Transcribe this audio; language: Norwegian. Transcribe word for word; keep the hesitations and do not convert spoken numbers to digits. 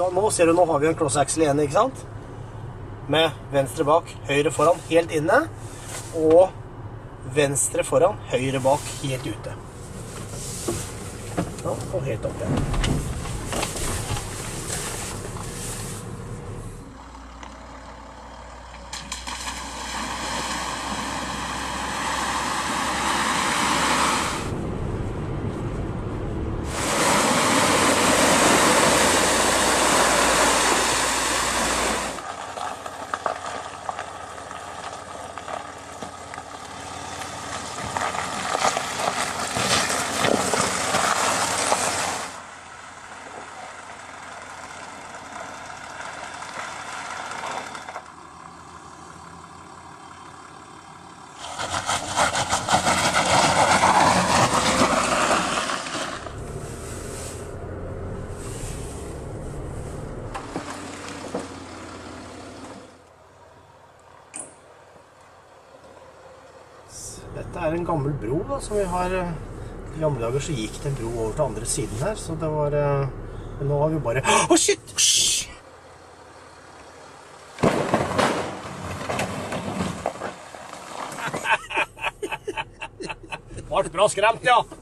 nå ser du, nå har vi en crossaxle igjen, ikke sant? Med venstre bak, høyre foran, helt inne. Og venstre foran, høyre bak, helt ute. Ja, og helt opp igjen. Dette er en gammel bro da, som vi har. I gamle dager så gikk det en bro over til andre siden her, så det var, men nå har vi bare, åh, oh, shit! Shhh! Vart bra skremt, ja!